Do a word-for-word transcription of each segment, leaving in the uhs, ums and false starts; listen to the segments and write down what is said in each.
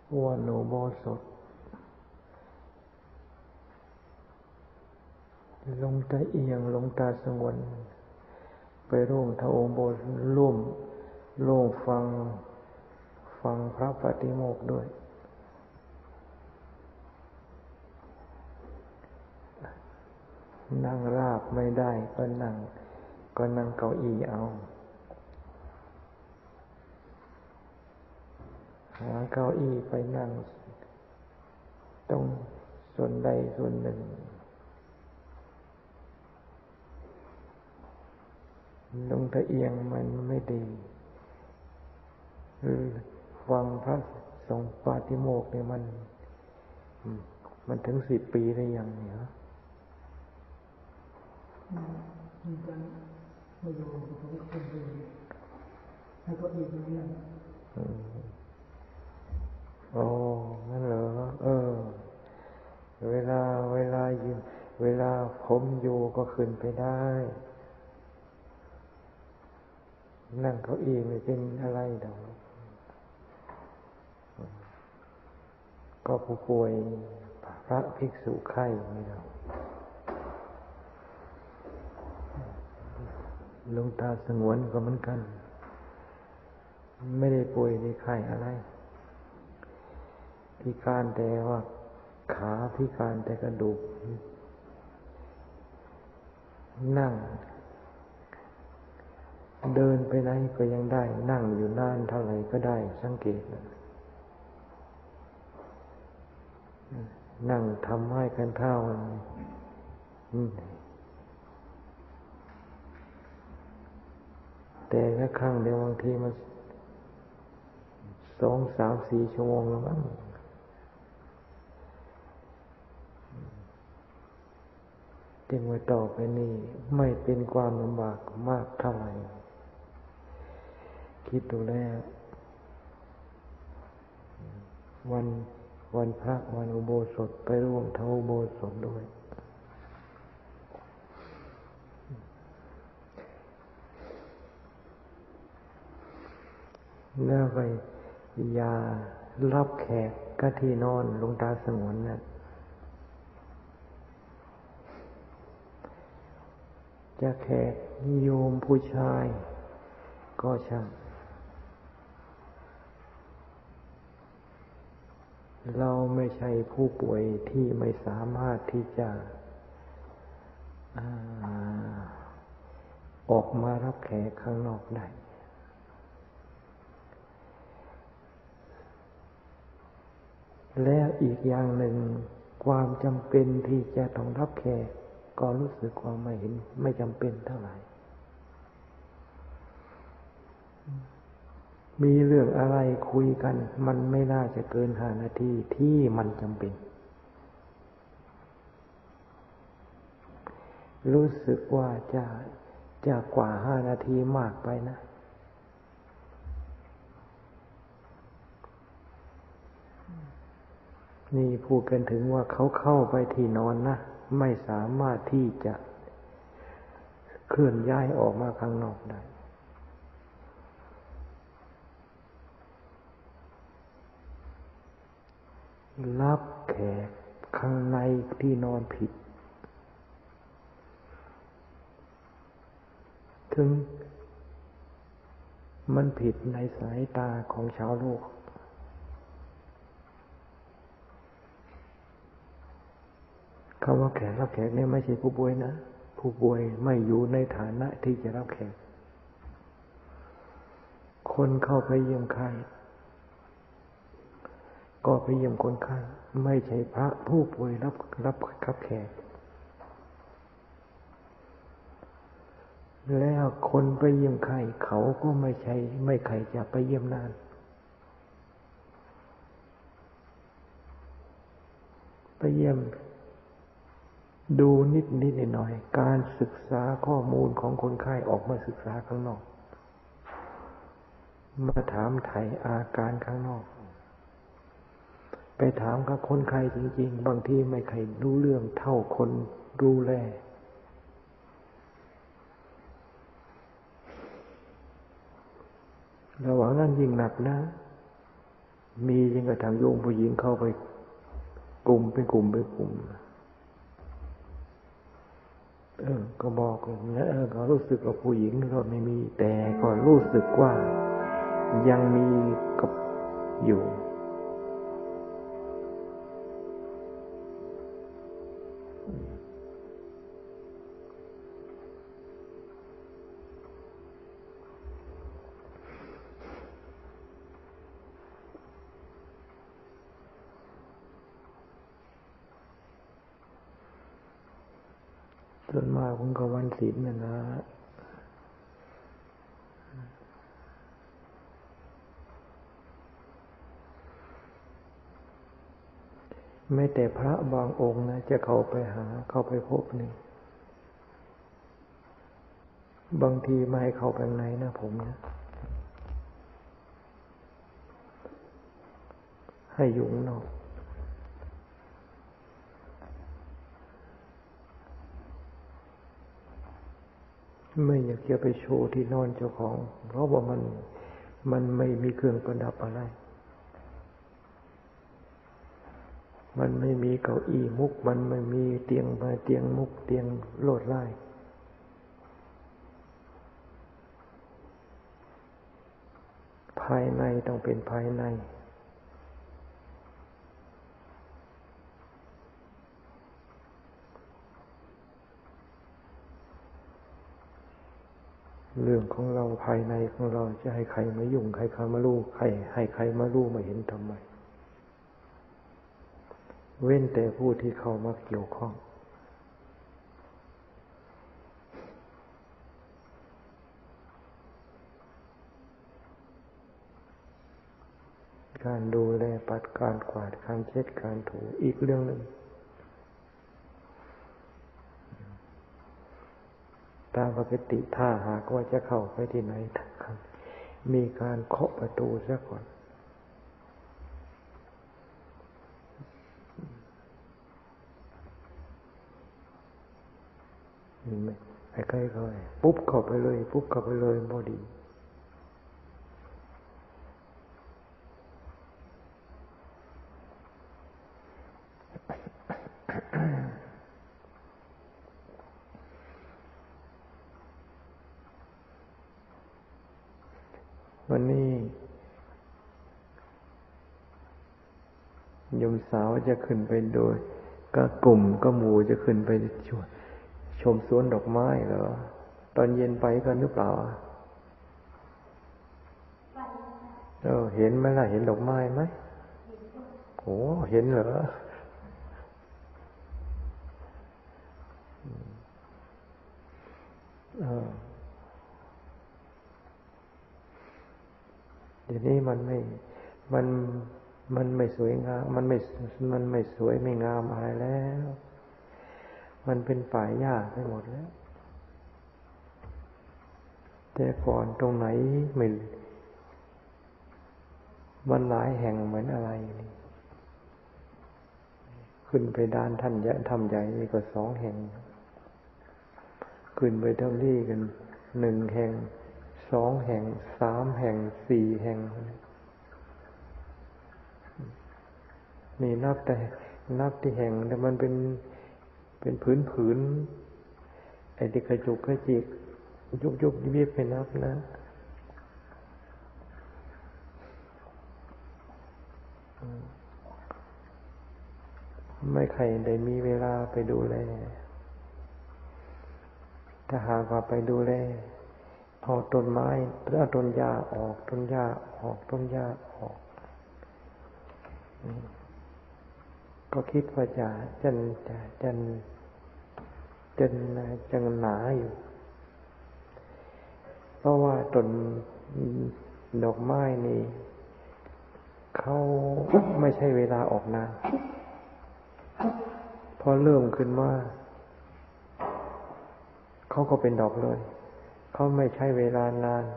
วันอุโบสถหลวงตาเอียงหลวงตาสงวนไปร่วมทำอุโบสถร่วมร่วมฟังฟังพระปฏิโมกข์ด้วยนั่งราบไม่ได้ก็นั่งก็นั่งเก้าอี้เอาหาเก้าอี้ไปนั่งตรงส่วนใดส่วนหนึ่งลงตะเอียงมันไม่ดีฟังพระสงฆ์ปาฏิโมกข์เนี่ยมันมันถึงสิบปีหรือยังเนี่ยมันจะไม่อยู่ผมก็คงดีให้ก็อีกเรื่องโอ้นั่นเหรอเออเวลาเวลาอยู่เวลาผมอยู่ก็ขึ้นไปได้นั่งเก้าอี้ไม่เป็นอะไรดอกก็ผู้ป่วยพระภิกษุไข้ไม่เอาหลวงตาสงวนก็เหมือนกันไม่ได้ป่วยในไข้อะไรพิการแต่ว่าขาพิการแต่กระดูกนั่งเดินไปไหนก็ยังได้นั่งอยู่นานเท่าไหร่ก็ได้สังเกตนั่งทำให้กันเท่าแต่ละครั้งเดียวบางทีมันสองสามสี่ชั่วโมงแล้วมั้งจึงว่าต่อไปนี้ไม่เป็นความลำบากมากเท่าไหร่คิดดูแล้ววันวันพระวันอุโบสถไปร่วมทำอุโบสถด้วยแล้วไปยารับแขกก็ที่นอนหลวงตาสงวนน่ะจะแขกโยมผู้ชายก็ช่างเราไม่ใช่ผู้ป่วยที่ไม่สามารถที่จะออกมารับแขกข้างนอกได้แล้วอีกอย่างหนึ่งความจำเป็นที่จะต้องรับแขกก็รู้สึกว่าไม่เห็นไม่จำเป็นเท่าไหร่มีเรื่องอะไรคุยกันมันไม่น่าจะเกินห้านาทีที่มันจำเป็นรู้สึกว่าจะจะกว่าห้านาทีมากไปนะนี่พูดกันถึงว่าเขาเข้าไปที่นอนนะไม่สามารถที่จะเคลื่อนย้ายออกมาข้างนอกได้รับแขกข้างในที่นอนผิดถึงมันผิดในสายตาของชาวโลกคำว่าแขกรับแขกเนี่ยไม่ใช่ผู้ป่วยนะผู้ป่วยไม่อยู่ในฐานะที่จะรับแขกคนเข้าไปเยี่ยมไข้ก็ไปเยี่ยมคนไข้ไม่ใช่พระผู้ป่วยรับรับรับแขกแล้วคนไปเยี่ยมไข้เขาก็ไม่ใช่ไม่ใครจะไปเยี่ยมนานไปเยี่ยมดูนิดนิดหน่อยการศึกษาข้อมูลของคนไข้ออกมาศึกษาข้างนอกมาถามไถ่อาการข้างนอกไปถามกับคนไข้จริงๆบางทีไม่ใครรู้เรื่องเท่าคนดูแลระหว่างนั้นยิ่งหนักนะมีจนกระทั่งโยมผู้หญิงเข้าไปกลุ่มเป็นกลุ่มเป็นกลุ่มเออก็บอกแล้วก็รู้สึกว่าผู้หญิงเราไม่มีแต่ก็รู้สึกว่ายังมีกับอยู่ส่วนมากผมก็วันศีลน่ะนะไม่แต่พระบางองค์นะจะเข้าไปหาเข้าไปพบนี่บางทีไม่ให้เข้าไปในนะผมนะให้อยู่ข้างนอกไม่อยากจะไปโชว์ที่นอนเจ้าของเพราะว่ามันมันไม่มีเครื่องประดับอะไรมันไม่มีเก้าอี้มุกมันไม่มีเตียงมาเตียงมุกเตียงโลดไล่ภายในต้องเป็นภายในเรื่องของเราภายในของเราจะให้ใครมายุ่งใครเข้ามารู้ใครให้ใครมารู้มาเห็นทำไมเว้นแต่ผู้ที่เข้ามาเกี่ยวข้องการดูแลปัดการกวาดการเช็ดการถูอีกเรื่องหนึ่งตามปกติถ้าหากว่าจะเข้าไปที่ไหนมีการเคาะประตูซะก่อนนี่ไหมไอ้ใกล้ๆปุ๊บเข้าไปเลยปุ๊บเข้าไปเลยพอดีวันนี้โยมสาวจะขึ้นไปโดยก็กลุ่มก็หมู่จะขึ้นไปชมชมสวนดอกไม้เหรอตอนเย็นไปกันหรือเปล่าเออเห็นไหมล่ะเห็นดอกไม้ไหมโอ้เห็นเหรอเออเดี๋ยวนี้มันไม่มันมันไม่สวยงามมันไม่มันไม่สวยไม่งามอะไรแล้วมันเป็นป่าหญ้าไปหมดแล้วแต่ก่อนตรงไหนไม่มันหลายแห่งเหมือนอะไรนี่ขึ้นไปด้านท่านยะทำใหญ่นี่ก็สองแห่งขึ้นไปเท่านี้กันหนึ่งแห่งสองแห่งสามแห่งสี่แห่งนี่นับแต่นับที่แห่งแต่มันเป็นเป็นผืนผืนไอ้ที่กระจุกกระจิกยุบยุบยิบไปนับนะไม่ใครได้มีเวลาไปดูแลถ้าหากว่าไปดูแลเอาต้นไม้เอาต้นหญ้าออกต้นหญ้าออกต้นหญ้าออกก็คิดว่าจะจันจะจันจันจังหนาอยู่เพราะว่าต้นดอกไม้นี่เขาไม่ใช่เวลาออกนานพอเริ่มขึ้นมาเขาก็เป็นดอกเลยเขาไม่ใช้เวลานาน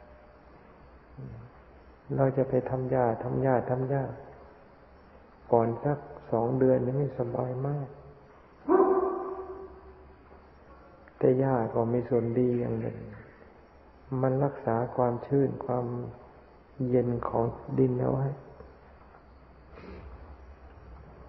เราจะไปทำหญ้าทำหญ้าทำหญ้าก่อนสักสองเดือนนี่สบายมากแต่หญ้าก็มีส่วนดีอย่างหนึ่งมันรักษาความชื้นความเย็นของดินเอาไว้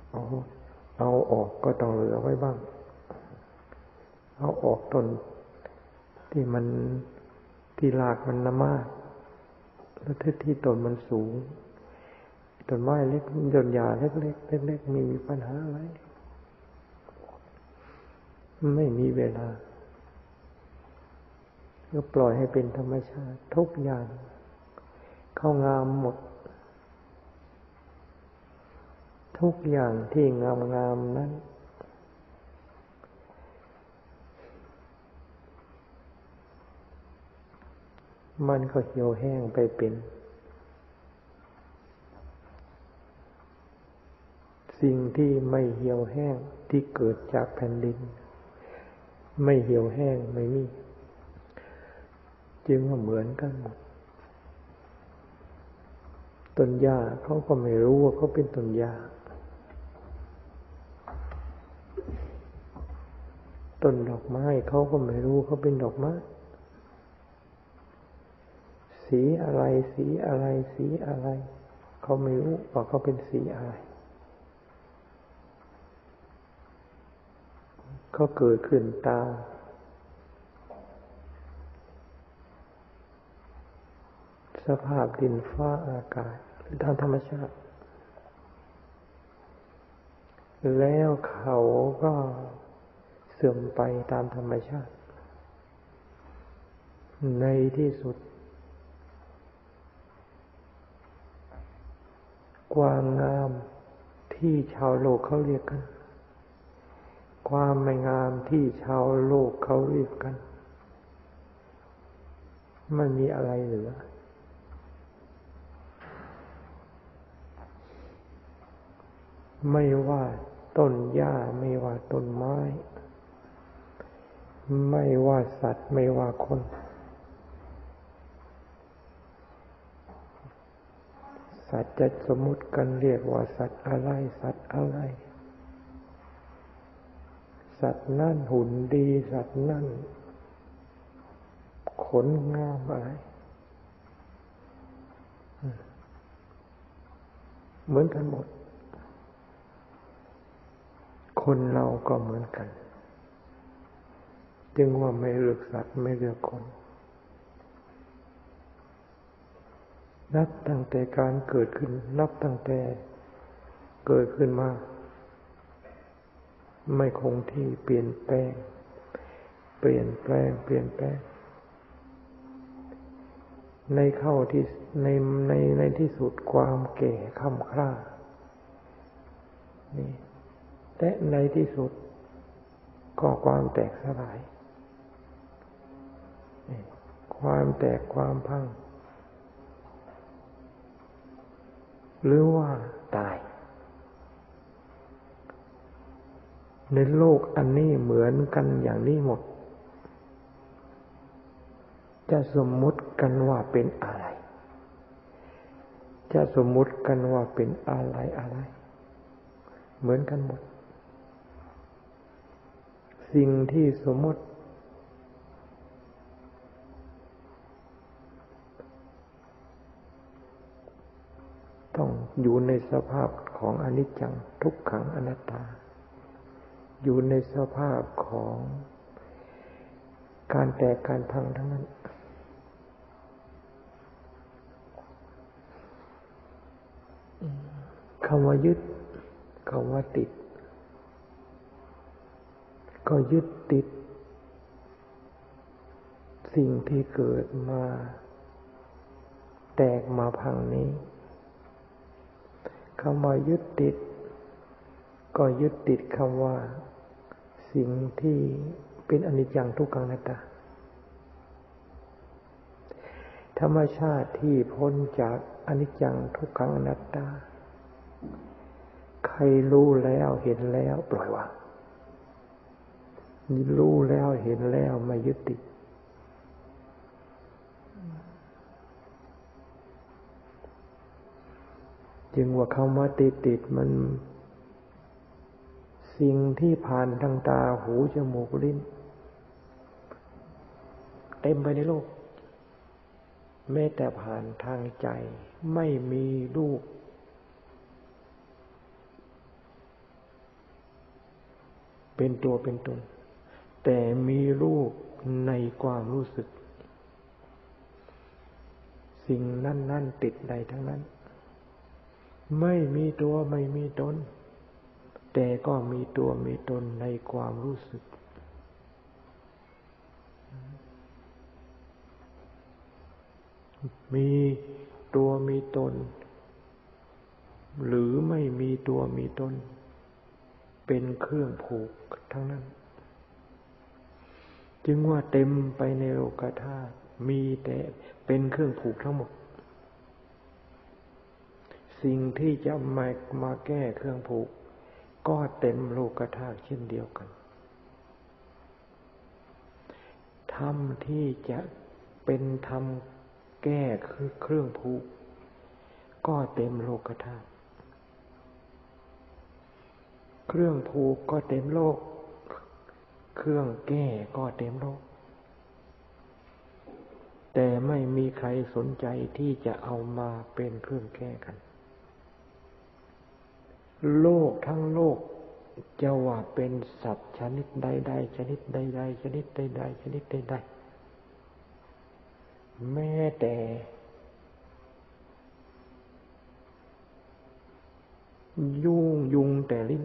เอาเอาออกก็ต้องเหลือไว้บ้างเอาออกต้นที่มันที่รากมันน้ำมากแล้วที่ที่ต้นมันสูงต้นไม้เล็กต้นหญ้าเล็กๆเล็กๆมีปัญหาอะไรไม่มีเวลาก็ปล่อยให้เป็นธรรมชาติทุกอย่างเข้างามหมดทุกอย่างที่งามๆนั้นมันก็เหี่ยวแห้งไปเป็นสิ่งที่ไม่เหี่ยวแห้งที่เกิดจากแผ่นดินไม่เหี่ยวแห้งไม่มีจึงว่าเหมือนกันหมดต้นหญ้าเขาก็ไม่รู้ว่าเขาเป็นต้นหญ้าต้นดอกไม้เขาก็ไม่รู้เขาเป็นดอกไม้สีอะไรสีอะไรสีอะไรเขาไม่รู้ว่าเขาเป็นสีอะไรเขาเกิดขึ้นตามสภาพดินฟ้าอากาศตามธรรมชาติแล้วเขาก็เสื่อมไปตามธรรมชาติในที่สุดความงามที่ชาวโลกเขาเรียกกันความไม่งามที่ชาวโลกเขาเรียกกันไม่มีอะไรเหลือไม่ว่าต้นหญ้าไม่ว่าต้นไม้ไม่ว่าสัตว์ไม่ว่าคนสัตว์จะสมมุติกันเรียกว่าสัตว์อะไรสัตว์อะไรสัตว์นั่นหุ่นดีสัตว์นั่นขนงามอะไรเหมือนกันหมดคนเราก็เหมือนกันจึงว่าไม่เลือกสัตว์ไม่เลือกคนนับตั้งแต่การเกิดขึ้นนับตั้งแต่เกิดขึ้นมาไม่คงที่เปลี่ยนแปลงเปลี่ยนแปลงเปลี่ยนแปลงในเข้าที่ในในในที่สุดความแก่ค่ำคร่านี่และในที่สุดก็ความแตกสลายความแตกความพังหรือว่าตายในโลกอันนี้เหมือนกันอย่างนี้หมดจะสมมุติกันว่าเป็นอะไรจะสมมุติกันว่าเป็นอะไรอะไรเหมือนกันหมดสิ่งที่สมมุติต้องอยู่ในสภาพของอนิจจังทุกขังอนัตตาอยู่ในสภาพของการแตกการพังทั้งนั้นคำว่ายึดคำว่าติดก็ยึดติดสิ่งที่เกิดมาแตกมาพังนี้คำว่ายึดติดก็ยึดติดคำว่าสิ่งที่เป็นอนิจจังทุกขังอนัตตาธรรมชาติที่พ้นจากอนิจจังทุกขังอนัตตาใครรู้แล้วเห็นแล้วปล่อยวางนี่รู้แล้วเห็นแล้วไม่ยึดติดจึงว่าคำว่าติดติดมันสิ่งที่ผ่านทางตาหูจมูกลิ้นเต็มไปในโลกแม้แต่ผ่านทางใจไม่มีรูปเป็นตัวเป็นตนแต่มีรูปในความรู้สึกสิ่งนั้นนั่นติดใดทั้งนั้นไม่มีตัวไม่มีตนแต่ก็มีตัวมีตนในความรู้สึกมีตัวมีตนหรือไม่มีตัวมีตนเป็นเครื่องผูกทั้งนั้นจึงว่าเต็มไปในโลกธาตุมีแต่เป็นเครื่องผูกทั้งหมดสิ่งที่จะมามาแก้เครื่องผูกก็เต็มโลกธาตุเช่นเดียวกันธรรมที่จะเป็นธรรมแก้คือเครื่องผูกก็เต็มโลกธาตุเครื่องผูกก็เต็มโลกเครื่องแก้ก็เต็มโลกแต่ไม่มีใครสนใจที่จะเอามาเป็นเครื่องแก้กันโลกทั้งโลกจะว่าเป็นสัตว์ชนิดใดๆชนิดใดๆชนิดใดๆชนิดใดๆแม้แต่ยุงยุงแต่ลิ้น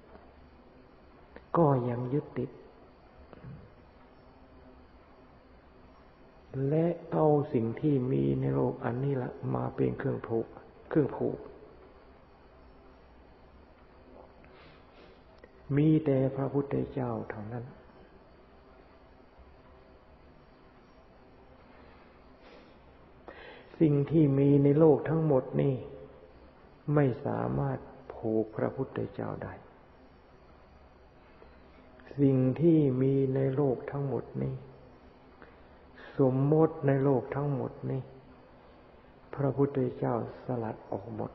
ก็ยังยึดติดและเอาสิ่งที่มีในโลกอันนี้ละมาเป็นเครื่องผูกเครื่องผูกมีแต่พระพุทธเจ้าเท่านั้นสิ่งที่มีในโลกทั้งหมดนี่ไม่สามารถผูกพระพุทธเจ้าได้สิ่งที่มีในโลกทั้งหมดนี้สมมติในโลกทั้งหมดนี้พระพุทธเจ้าสลัดออกหมด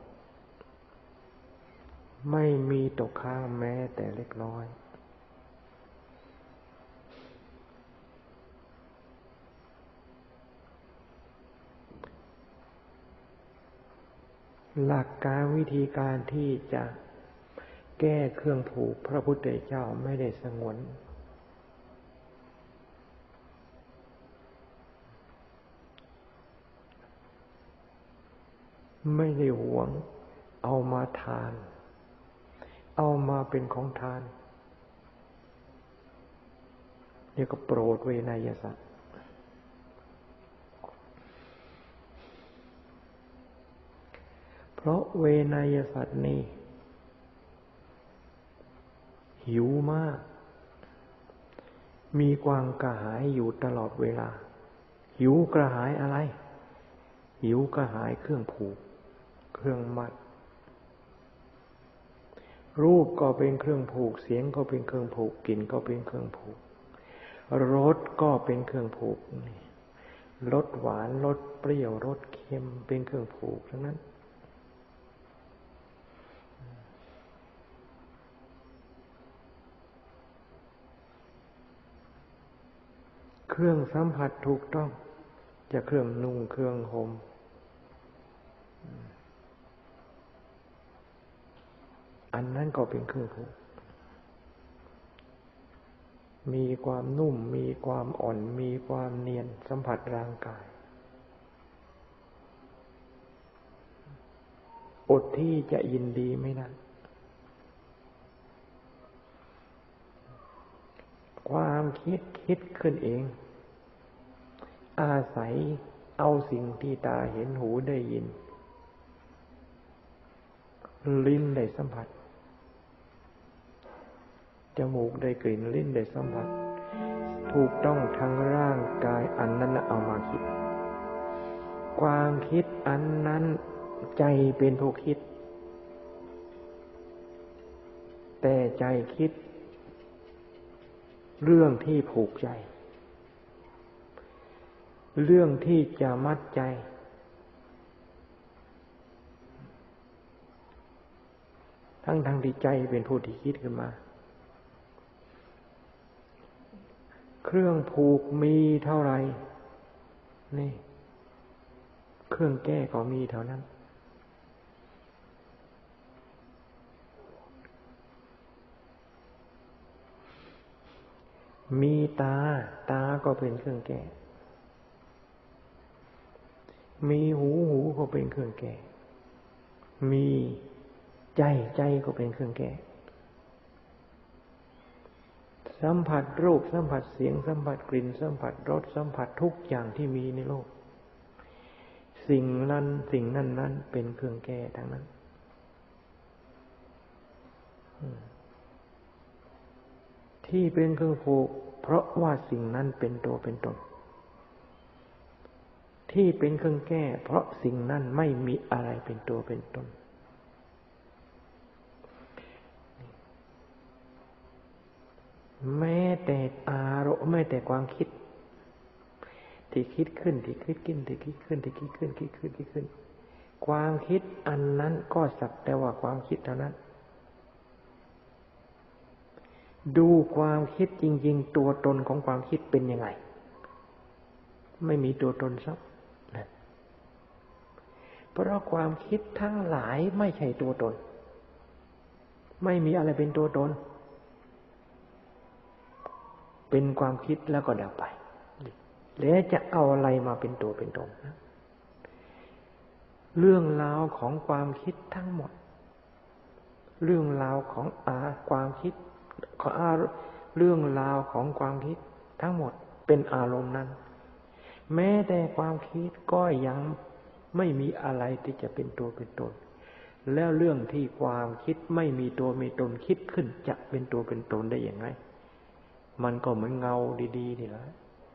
ไม่มีตกค้างแม้แต่เล็กน้อยหลักการวิธีการที่จะแก้เครื่องผูกพระพุทธเจ้าไม่ได้สงวนไม่ได้หวงเอามาทานเอามาเป็นของทานนี่ก็โปรดเวนยสัตว์เพราะเวนยสัตว์นี่หิวมากมีความกระหายอยู่ตลอดเวลาหิวกระหายอะไรหิวกระหายเครื่องผูกเครื่องมัดรูปก็เป็นเครื่องผูกเสียงก็เป็นเครื่องผูกกลิ่นก็เป็นเครื่องผูกรสก็เป็นเครื่องผูกรสหวานรสเปรี้ยวรสเค็มเป็นเครื่องผูกทั้งนั้นเครื่องสัมผัสถูกต้องจะเครื่องนุ่งเครื่องห่มอันนั้นก็เป็นเครื่องผูกมีความนุ่มมีความอ่อนมีความเนียนสัมผัสร่างกายอดที่จะยินดีไม่ได้ความคิดคิดขึ้นเองอาศัยเอาสิ่งที่ตาเห็นหูได้ยินลิ้นได้สัมผัสจมูกได้กลิ่นลิ้นได้สัมผัสถูกต้องทั้งร่างกายอันนั้นเอามาคิดความคิดอันนั้นใจเป็นผู้คิดแต่ใจคิดเรื่องที่ผูกใจเรื่องที่จะมัดใจทั้งทางที่ใจเป็นผู้ที่คิดขึ้นมาเครื่องผูกมีเท่าไหร่นี่เครื่องแก้ก็มีเท่านั้นมีตาตาก็เป็นเครื่องแก้มีหูหูก็เป็นเครื่องแก้มีใจใจก็เป็นเครื่องแก้สัมผัสรูปสัมผัสเสียงสัมผัสกลิ่นสัมผัสรสสัมผัสทุกอย่างที่มีในโลกสิ่งนั้นสิ่งนั้นนั้นเป็นเครื่องแก้ทั้งนั้นที่เป็นเครื่องผูกเพราะว่าสิ่งนั้นเป็นตัวเป็นตนที่เป็นเครื่องแก้เพราะสิ่งนั้นไม่มีอะไรเป็นตัวเป็นตนแม้แต่อารมณ์แม้แต่ความคิดที่คิดขึ้นที่คิดขึ้นที่คิดขึ้นที่คิดขึ้นคิดขึ้นคิดขึ้นความคิดอันนั้นก็สักแต่ว่าความคิดเท่านั้นดูความคิดจริงๆตัวตนของความคิดเป็นยังไงไม่มีตัวตนสักนั่นเพราะความคิดทั้งหลายไม่ใช่ตัวตนไม่มีอะไรเป็นตัวตนเป็นความคิดแล้วก็ดับไปแล้วจะเอาอะไรมาเป็นตัวเป็นตนเรื่องราวของความคิดทั้งหมดเรื่องราวของอาความคิดของอาเรื่องราวของความคิดทั้งหมดเป็นอารมณ์นั้นแม้แต่ความคิดก็ยังไม่มีอะไรที่จะเป็นตัวเป็นตนแล้วเรื่องที่ความคิดไม่มีตัวมีตนคิดขึ้นจะเป็นตัวเป็นตนได้อย่างไรมันก็เหมือนเงาดีๆนี่แหละ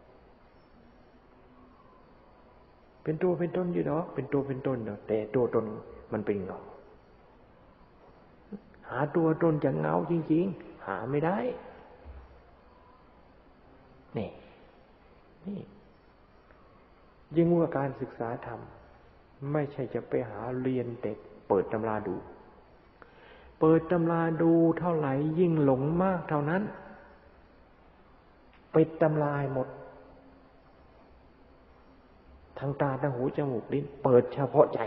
เป็นตัวเป็นตนอยู่หรอกเป็นตัวเป็นตนเนาะแต่ตัวตนมันเป็นเงาหาตัวตนจากเงาจริงๆหาไม่ได้นี่นี่ยิ่งว่าการศึกษาธรรมไม่ใช่จะไปหาเรียนแต่เปิดตำราดูเปิดตำราดูเท่าไหร่ยิ่งหลงมากเท่านั้นปิดตำราหมดทางตาทางหูจมูกลิ้นเปิดเฉพาะใจ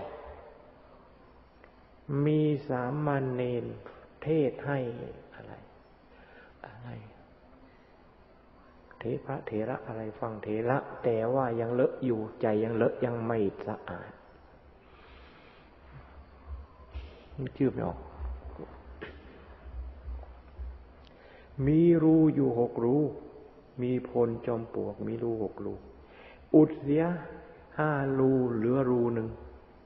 มีสามเณรเทศให้อะไรอะไรเทพระเถระอะไรฟังเถระแต่ว่ายังเลอะอยู่ใจยังเลอะยังไม่สะอาดมันชื่อไม่ออกมีรูอยู่หกรูมีพลจอมปลวกมีรูหกรูอุดเสียห้ารูเหลือรูหนึ่ง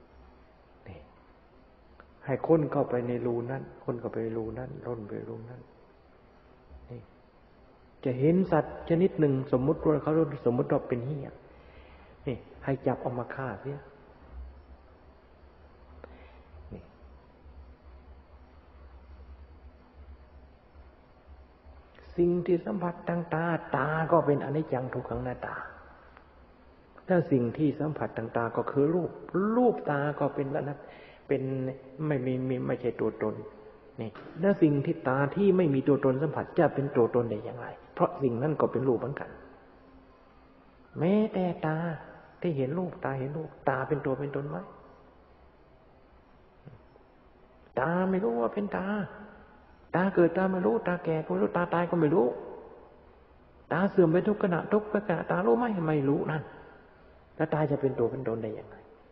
ให้คนเข้าไปในรูนั้นคนเข้าไปในรูนั้นร่นไปรูนั้นนี่จะเห็นสัตว์ชนิดหนึ่งสมมุติว่าเขาสมมุติว่าเป็นเหี้ยนี่ให้จับออกมาฆ่าเสียนี่สิ่งที่สัมผัสทางตาตาก็เป็นอนิจจังทุกขังอนัตตาถ้าสิ่งที่สัมผัสทางตาก็คือรูปรูปตาก็เป็นละนัตเป็นไม่มีมีไม่ใช่ตัวตนนี่แล้วสิ่งที่ตาที่ไม่มีตัวตนสัมผัสจะเป็นตัวตนได้อย่างไรเพราะสิ่งนั้นก็เป็นรูปเหมือนกันแม้แต่ตาที่เห็นรูปตาเห็นรูปตาเป็นตัวเป็นตนไหมตาไม่รู้ว่าเป็นตาตาเกิดตาไม่รู้ตาแก่ก็ไม่รู้ตาตายก็ไม่รู้ตาเสื่อมไปทุกขณะทุกขณะตารู้ไหมไม่รู้นั่นแล้วตาจะเป็นตัวเป็นตนได้อย่างไร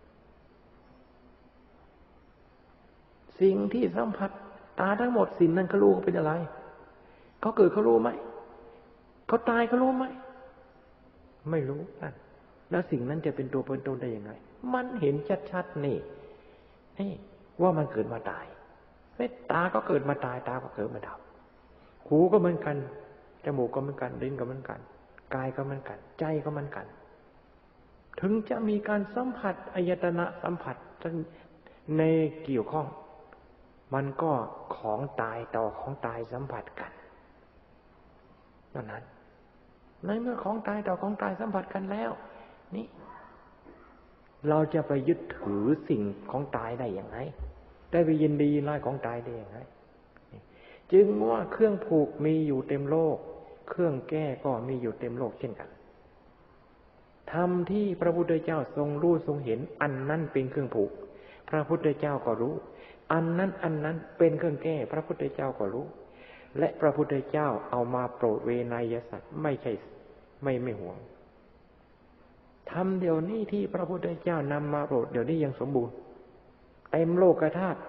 สิ่งที่สัมผัสตาทั้งหมดสิ่งนั้นเขารู้เป็นอะไรเขาเกิดเขารู้ไหมเขาตายเขารู้ไหมไม่รู้นั่นแล้วสิ่งนั้นจะเป็นตัวเป็นตนได้ยังไงมันเห็นชัดๆนี่นี่ว่ามันเกิดมาตายไม่ตาก็เกิดมาตายตาก็เกิดมาดับหูก็เหมือนกันจมูกก็เหมือนกันลิ้นก็เหมือนกันกายก็เหมือนกันใจก็เหมือนกันถึงจะมีการสัมผัสอายตนะสัมผัสในเกี่ยวข้องมันก็ของตายต่อของตายสัมผัสกันดังนั้นในเมื่อของตายต่อของตายสัมผัสกันแล้วนี่เราจะไปยึดถือสิ่งของตายได้อย่างไรได้ไปยินดีไล่ของตายได้อย่างไรจึงว่าเครื่องผูกมีอยู่เต็มโลกเครื่องแก้ก็มีอยู่เต็มโลกเช่นกันธรรมที่พระพุทธเจ้าทรงรู้ทรงเห็นอันนั้นเป็นเครื่องผูกพระพุทธเจ้าก็รู้อันนั้นอันนั้นเป็นเครื่องแก้พระพุทธเจ้าก็รู้และพระพุทธเจ้าเอามาโปรดเวนยสัตว์ไม่ใช่ไม่ไม่หวงทำเดี๋ยวนี้ที่พระพุทธเจ้านำมาโปรดเดี๋ยวนี้ยังสมบูรณ์เต็มโลกธาตุ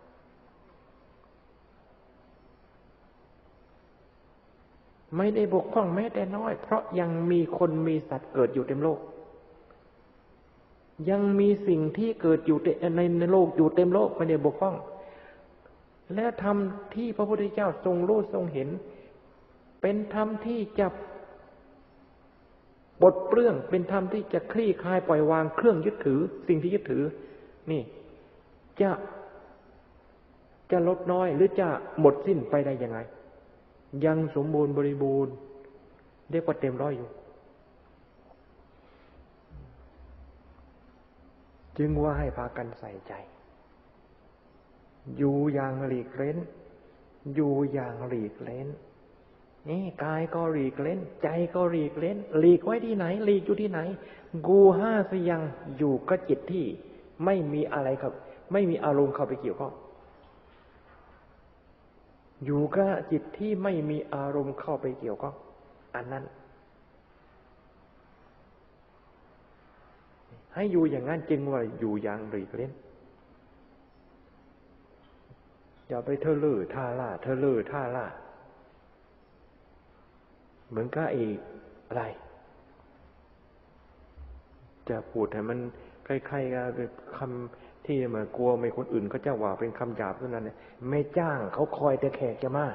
ไม่ได้บกพร่องแม้แต่น้อยเพราะยังมีคนมีสัตว์เกิดอยู่เต็มโลกยังมีสิ่งที่เกิดอยู่ในในโลกอยู่เต็มโลกไม่ได้บกพร่องและธรรมที่พระพุทธเจ้าทรงรู้ทรงเห็นเป็นธรรมที่จะปลดเปลื้องเป็นธรรมที่จะคลี่คลายปล่อยวางเครื่องยึดถือสิ่งที่ยึดถือนี่จะจะลดน้อยหรือจะหมดสิ้นไปได้ยังไงยังสมบูรณ์บริบูรณ์เรียกว่าเต็มร้อยอยู่จึงว่าให้พากันใส่ใจอยู่อย่างหลีกเล้นอยู่อย่างหลีกเล้นนี่กายก็หลีกเล้นใจก็หลีกเล้นหลีกไว้ที่ไหนหลีกอยู่ที่ไหนกูห้าสยังอยู่กับจิตที่ไม่มีอะไรครับไม่มีอารมณ์เข้าไปเกี่ยวข้องอยู่กับจิตที่ไม่มีอารมณ์เข้าไปเกี่ยวข้องอันนั้นให้อยู่อย่างนั้นจึงว่าอยู่อย่างหลีกเล้นอย่าไปเทอะเลอท่าล่าเทอะเลอท่าล่าเหมือนกับอีกอะไรจะพูดให้มันใครๆก็เป็นคำที่เหมือนกลัวไม่คนอื่นเขาจะว่าเป็นคำหยาบเท่านั้นเนี่ยไม่จ้างเขาคอยแต่แขกจะมา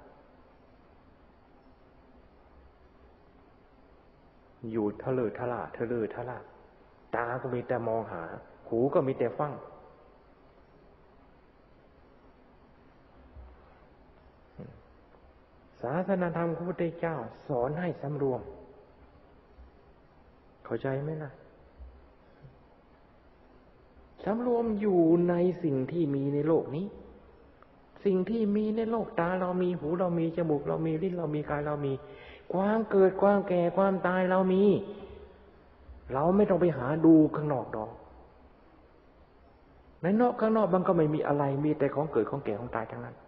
อยู่ทะเลทะล่าทะเลทะล่าตาก็มีแต่มองหาหูก็มีแต่ฟังศาสนธรรมของพระพุทธเจ้าสอนให้สำรวมเข้าใจไหมล่ะสำรวมอยู่ในสิ่งที่มีในโลกนี้สิ่งที่มีในโลกตาเรามีหูเรามีจมูกเรามีลิ้นเรามีกายเรามีความเกิดความแก่ความตายเรามีเราไม่ต้องไปหาดูข้างนอกดอกในนอกข้างนอกมันก็ไม่มีอะไรมีแต่ของเกิดของแก่ของตายทั้งนั้น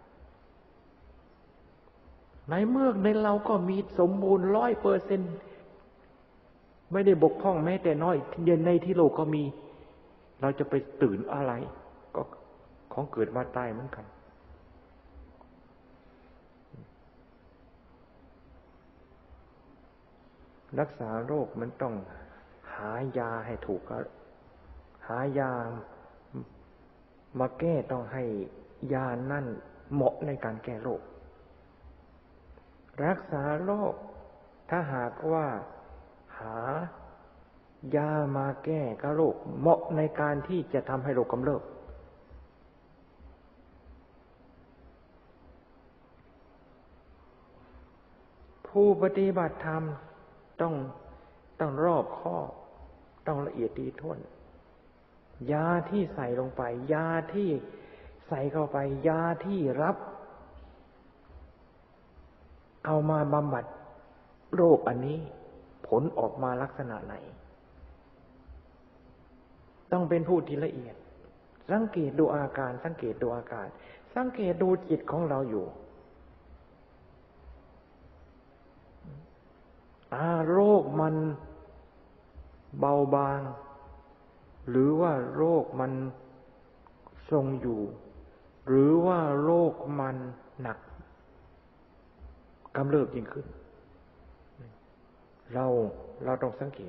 ในเมื่อในเราก็มีสมบูรณ์ร้อยเปอร์เซ็นต์ไม่ได้บกพร่องแม้แต่น้อยเย็นในที่โลกก็มีเราจะไปตื่นอะไรก็ของเกิดมาตายเหมือนกันรักษาโรคมันต้องหายาให้ถูกหายามาแก้ต้องให้ยานั่นเหมาะในการแก้โรครักษาโรคถ้าหากว่าหายามาแก้กับโรคเหมาะในการที่จะทำให้โรคกำเริบผู้ปฏิบัติธรรมต้องต้องรอบคอบต้องละเอียดถี่ถ้วนยาที่ใส่ลงไปยาที่ใส่เข้าไปยาที่รับเอามาบำบัดโรคอันนี้ผลออกมาลักษณะไหนต้องเป็นผู้ที่ละเอียดสังเกตดูอาการสังเกตดูอาการสังเกตดูจิตของเราอยู่อ่าโรคมันเบาบางหรือว่าโรคมันทรงอยู่หรือว่าโรคมันหนักกำเริบยิ่งขึ้นเราเราต้องสังเกต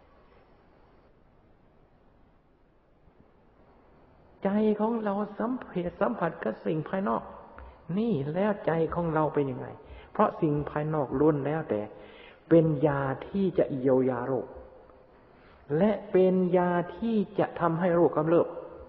ใจของเราสัมผัสสัมผัสกับสิ่งภายนอกนี่แล้วใจของเราเป็นยังไงเพราะสิ่งภายนอกล้วนแล้วแต่เป็นยาที่จะเยียวยาโรคและเป็นยาที่จะทำให้โรคกำเริบ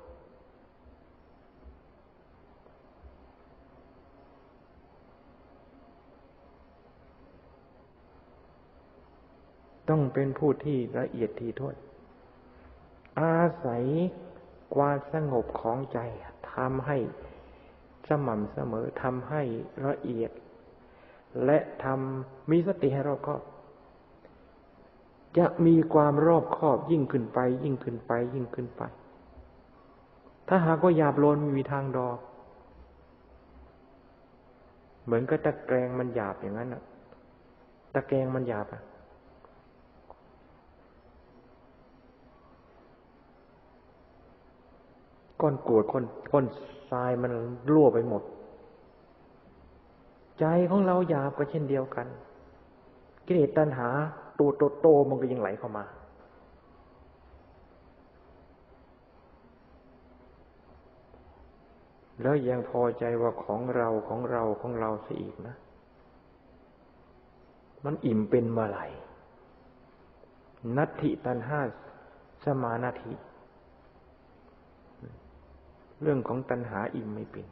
ต้องเป็นผู้ที่ละเอียดถี่ถ้วนอาศัยความสงบของใจทำให้สม่ำเสมอทำให้ละเอียดและทำมีสติให้รอบคอบจะมีความรอบคอบยิ่งขึ้นไปยิ่งขึ้นไปยิ่งขึ้นไปถ้าหากว่าหยาบโลนไม่มีทางดอกเหมือนกับตะแกรงมันหยาบอย่างนั้นน่ะตะแกรงมันหยาบอ่ะก้อนกรวดก้อนก้อนทรายมันรั่วไปหมดใจของเราหยาบก็เช่นเดียวกันกิเลสตัณหาตัวโตๆมันก็ยังไหลเข้ามาแล้วยังพอใจว่าของเราของเราของเราเสียอีกนะมันอิ่มเป็นเมื่อไหร่นัตถิตัณหาสมานาธิเรื่องของตัณหาอิ่มไม่เป็น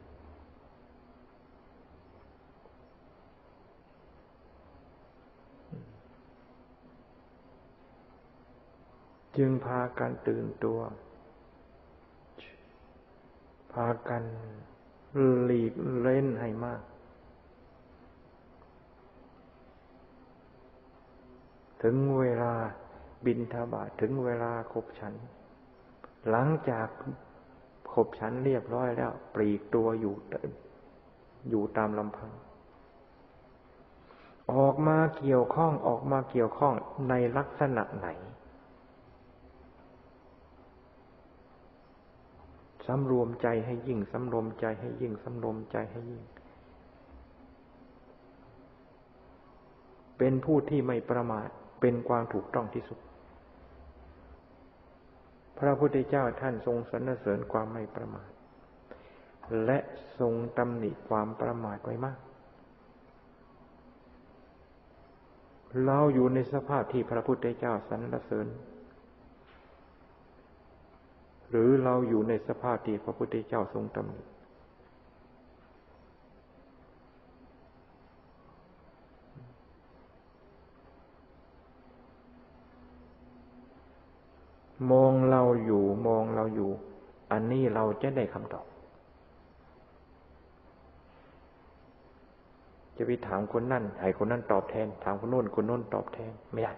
จึงพากันตื่นตัวพากันหลีกเล่นให้มากถึงเวลาบิณฑบาตถึงเวลาขบฉันหลังจากขบฉันเรียบร้อยแล้วปลีกตัวอยู่อยู่ตามลำพังออกมาเกี่ยวข้องออกมาเกี่ยวข้องในลักษณะไหนสำรวมใจให้ยิ่งสำรวมใจให้ยิ่งสำรวมใจให้ยิ่งเป็นผู้ที่ไม่ประมาทเป็นความถูกต้องที่สุดพระพุทธเจ้าท่านทรงสรรเสริญความไม่ประมาทและทรงตำหนิความประมาทไว้มากเราอยู่ในสภาพที่พระพุทธเจ้าสรรเสริญหรือเราอยู่ในสภาพที่พระพุทธเจ้าทรงตำหนิมองเราอยู่มองเราอยู่อันนี้เราจะได้คำตอบจะไปถามคนนั่นให้คนนั้นตอบแทนถามคนโน้นคนโน้นตอบแทนไม่ได้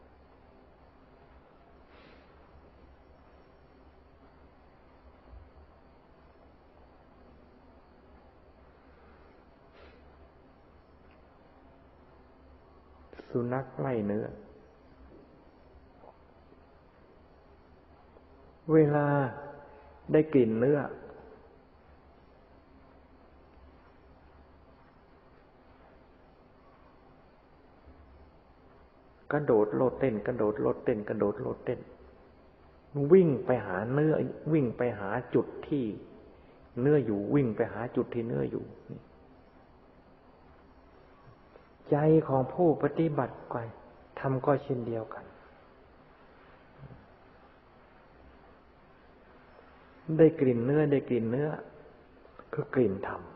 สุนัขไล่เนื้อเวลาได้กลิ่นเนื้อกระโดดโลดเต้นกระโดดโลดเต้นกระโดดโลดเต้นวิ่งไปหาเนื้อวิ่งไปหาจุดที่เนื้ออยู่วิ่งไปหาจุดที่เนื้ออยู่ใจของผู้ปฏิบัติก็ทำก็เช่นเดียวกันได้กลิ่นเนื้อได้กลิ่นเนื้อคือกลิ่นธรรม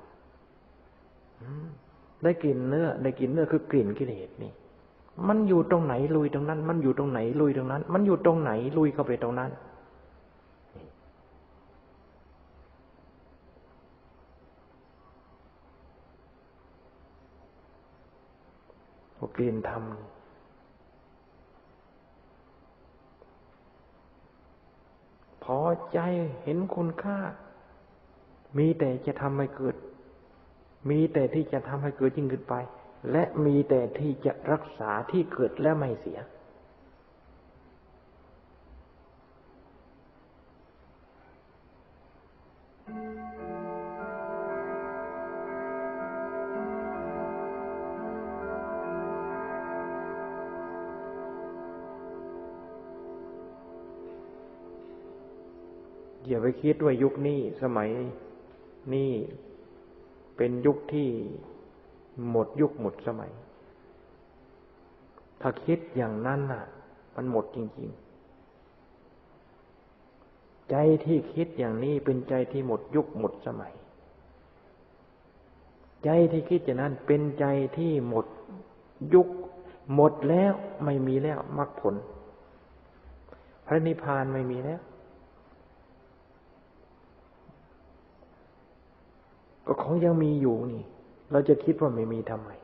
ได้กลิ่นเนื้อได้กลิ่นเนื้อคือกลิ่นกิเลสนี่มันอยู่ตรงไหนลุยตรงนั้นมันอยู่ตรงไหนลุยตรงนั้นมันอยู่ตรงไหนลุยเข้าไปตรงนั้นกลิ่นธรรมพอใจเห็นคุณค่ามีแต่จะทำให้เกิดมีแต่ที่จะทำให้เกิดยิ่งขึ้นไปและมีแต่ที่จะรักษาที่เกิดและไม่เสียอย่าไปคิดว่ายุคนี้สมัยนี้เป็นยุคที่หมดยุคหมดสมัยถ้าคิดอย่างนั้นน่ะมันหมดจริงๆใจที่คิดอย่างนี้เป็นใจที่หมดยุคหมดสมัยใจที่คิดอย่างนั้นเป็นใจที่หมดยุคหมดแล้วไม่มีแล้วมรรคผลพระนิพพานไม่มีแล้วก็ของยังมีอยู่นี่เราจะคิดว่าไม่มีทำไม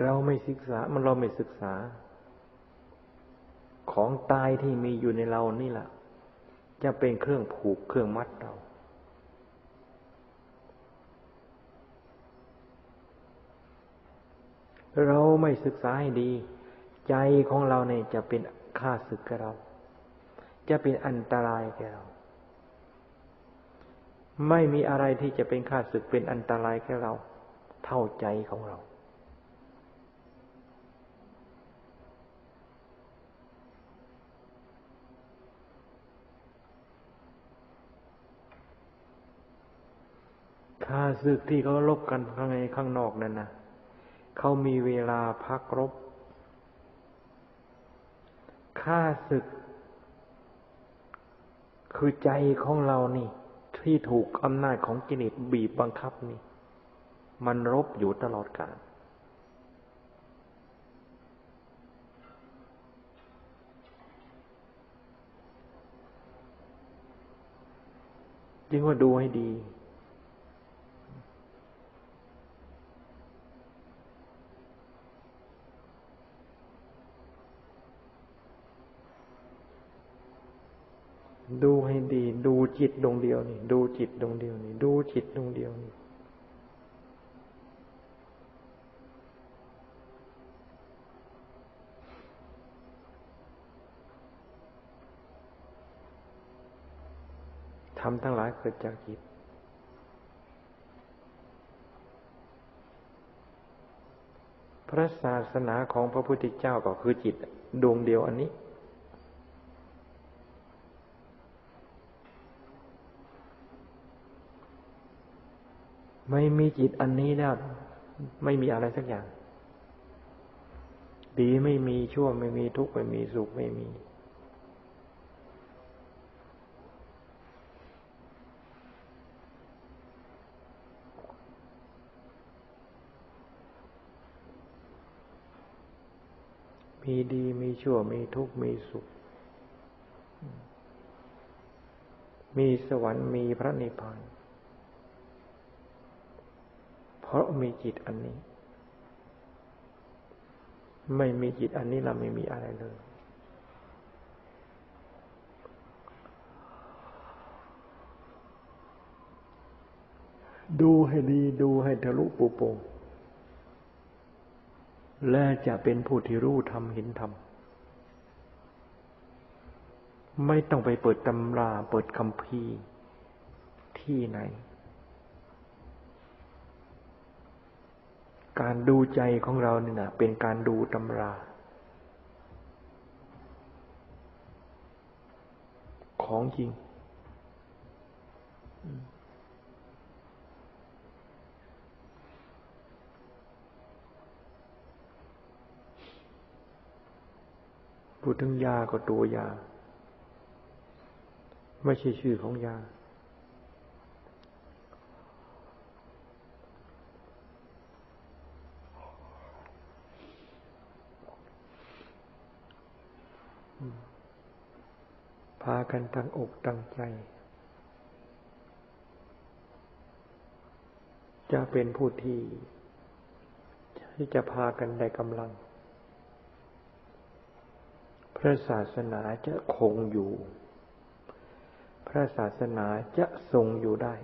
เราไม่ศึกษามันเราไม่ศึกษาของตายที่มีอยู่ในเรานี่แหละจะเป็นเครื่องผูกเครื่องมัดเราเราไม่ศึกษาให้ดีใจของเราเนี่ยจะเป็นข้าศึกกับเราจะเป็นอันตรายแก่เราไม่มีอะไรที่จะเป็นข้าศึกเป็นอันตรายแก่เราเท่าใจของเราข้าศึกที่เขารบกันข้างในข้างนอกนั่นนะเขามีเวลาพักรบข้าศึกคือใจของเรานี่ที่ถูกอำนาจของกิเลสบีบบังคับนี่มันรบอยู่ตลอดกาลจึงว่าดูให้ดีดูให้ดีดูจิตดวงเดียวนี่ดูจิตดวงเดียวนี่ดูจิตดวงเดียวนี่ธรรมทั้งหลายเกิดจากจิตพระศาสนาของพระพุทธเจ้าก็คือจิตดวงเดียวอันนี้ไม่มีจิตอันนี้แล้วไม่มีอะไรสักอย่างดีไม่มีชั่วไม่มีทุกข์ไม่มีสุขไม่มีมีดีมีชั่วมีทุกข์มีสุขมีสวรรค์มีพระนิพพานเพราะมีจิตอันนี้ไม่มีจิตอันนี้เราไม่มีอะไรเลยดูให้ดีดูให้ทะลุปุโปร่งและจะเป็นผู้ที่รู้ธรรมเห็นธรรมไม่ต้องไปเปิดตำราเปิดคัมภีร์ที่ไหนการดูใจของเราเนี่ยนะเป็นการดูตำราของจริงพูดถึงยาก็ตัวยาไม่ใช่ชื่อของยาพากันตั้งอกตั้งใจจะเป็นผู้ที่ที่จะพากันได้กำลังพระศาสนาจะคงอยู่พระศาสนาจะทรงอยู่ได้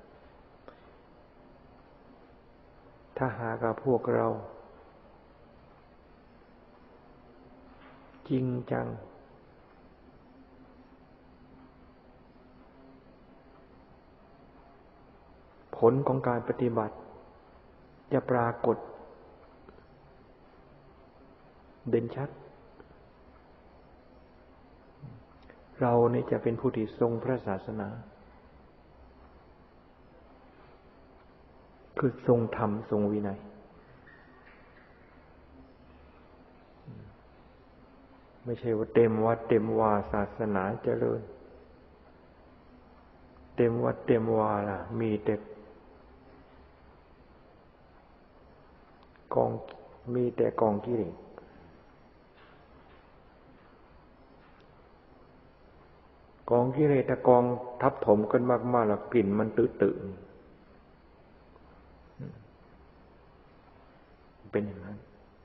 ถ้าหากว่าพวกเราจริงจังผลของการปฏิบัติจะปรากฏเด่นชัดเราเนี่ยจะเป็นผู้ที่ทรงพระศาสนาคือทรงธรรมทรงวินัยไม่ใช่ว่าเต็มวัดเต็มวาศาสนาเจริญเต็มวัดเต็มวาล่ะมีแต่กองมีแต่กองกิเลสกองกิเลสกองทับถมกันมากๆแล้วกลิ่นมันตื้อๆเป็นอย่างนั้น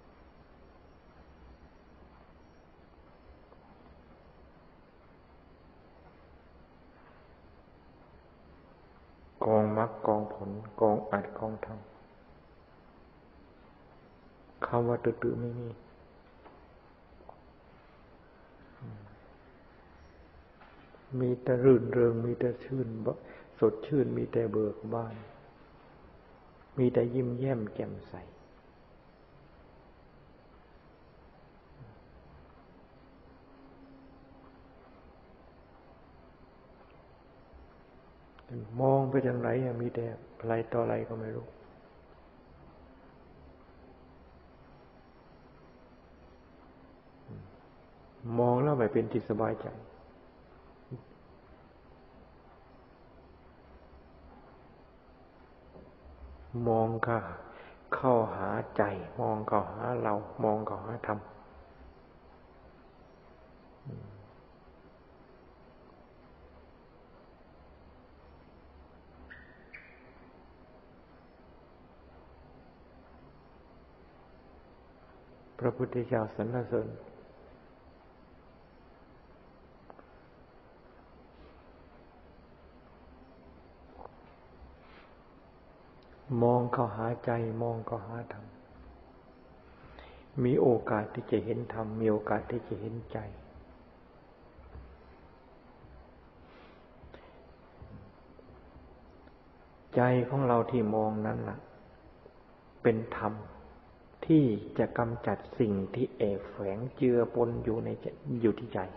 มรรคกองผลกองอัดกองธรรมคำว่าตื้อๆไม่มีมีแต่รื่นเริงมีแต่ชื่นสดชื่นมีแต่เบิกบานมีแต่ยิ้มแย้มแจ่มใสมองไปทางไหนมีแต่อะไรต่ออะไรก็ไม่รู้มองแล้วไม่เป็นจิตสบายใจมองค่ะเข้าหาใจมองเข้าหาเรามองเข้าหาธรรมพระพุทธเจ้าสรรเสริญมองเข้าหาใจมองเข้าหาธรรมมีโอกาสที่จะเห็นธรรมมีโอกาสที่จะเห็นใจใจของเราที่มองนั้นล่ะเป็นธรรมที่จะกำจัดสิ่งที่แอบแฝงเจือปนอยู่ในอยู่ที่ใจ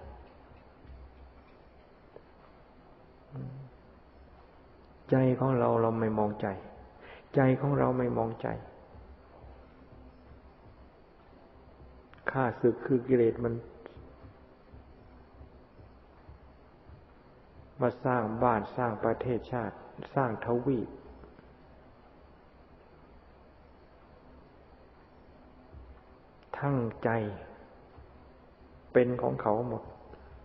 ใจของเราเราไม่มองใจใจของเราไม่มองใจข้าศึกคือกิเลสมันมาสร้างบ้านสร้างประเทศชาติสร้างทวีปทั้งใจเป็นของเขาหมด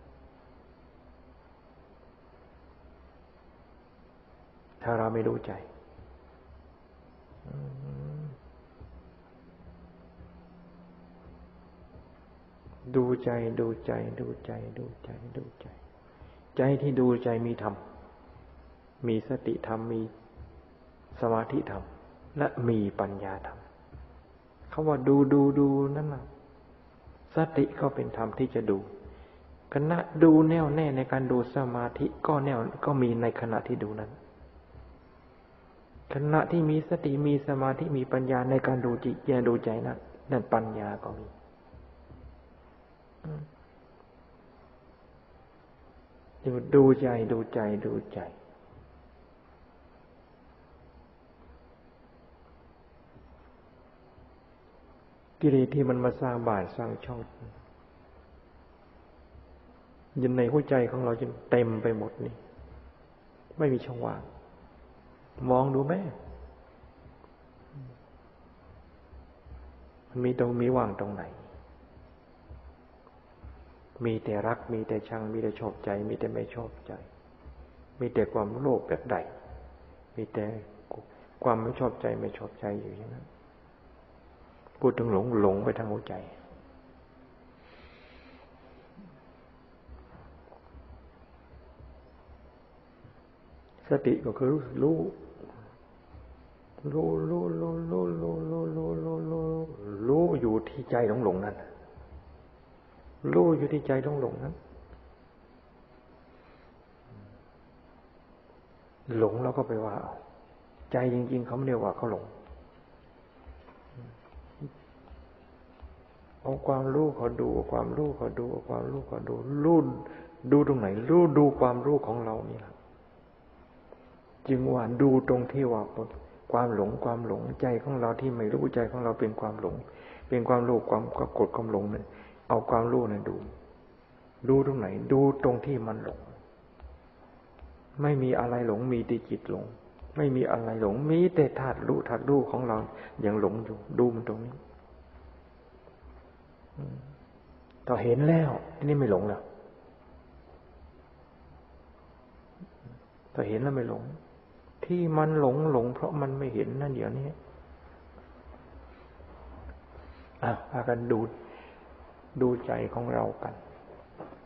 ถ้าเราไม่รู้ใจดูใจดูใจดูใจดูใจดูใจใจที่ดูใจมีธรรมมีสติธรรมมีสมาธิธรรมและมีปัญญาธรรมคำว่าดูดูดูนั่นน่ะสติก็เป็นธรรมที่จะดูขณะดูแน่วแน่ในการดูสมาธิก็แน่วก็มีในขณะที่ดูนั้นขณะที่มีสติมีสมาธิมีปัญญาในการดูจิตแยดูใจนั้นนั่นปัญญาก็มีดูใจดูใจดูใจกิเลสที่มันมาสร้างบาปสร้างช่องยินในหัวใจของเราจนเต็มไปหมดนี่ไม่มีช่องว่างมองดูแม่มันมีตรงมีว่างตรงไหนมีแต่รักมีแต่ชังมีแต่ชอบใจมีแต่ไม่ชอบใจมีแต่ความโลภแบบใดมีแต่ความไม่ชอบใจไม่ชอบใจอยู่อย่างนั้นพูดถึงหลงหลงไปทางหัวใจสติก็คือรู้รู้รู้รู้รู้รู้รู้รู้รู้รู้รู้อยู่ที่ใจหลงหลงนั้นรู้อยู่ที่ใจหลงหลงนั้นหลงแล้วก็ไปว่าใจจริงๆเขาไม่เรียกว่าเขาหลงเอาความรู้เขาดูความรู้เขาดูความรู้เขาดูรู้ดูตรงไหนรู้ดูความรู้ของเรานี่แหละจึงว่าดูตรงที่ว่าความหลงความหลงใจของเราที่ไม่รู้ใจของเราเป็นความหลงเป็นความรู้ความกดความหลงเนี่ยเอาความรู้เนี่ยดูดูตรงไหนดูตรงที่มันหลงไม่มีอะไรหลงมีแต่จิตหลงไม่มีอะไรหลงมีแต่ธาตุรู้ธาตุรู้ของเรายังหลงอยู่ดูมันตรงนี้ต่อเห็นแล้วอันนี้ไม่หลงแล้วต่อเห็นแล้วไม่หลงที่มันหลงหลงเพราะมันไม่เห็นนั่นเดี๋ยวนี้อ่ะพากันดูดูใจของเรากัน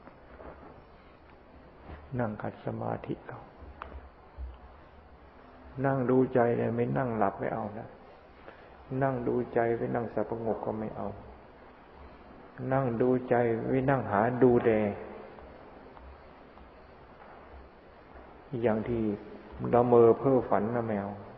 นั่งขัดสมาธิเอานั่งดูใจเนี่ยไม่นั่งหลับไม่เอานะนั่งดูใจไปนั่งสงบก็ไม่เอานั่งดูใจไปนั่งหาดูแลอย่างที่ละเมอเพ้อฝันนะแมว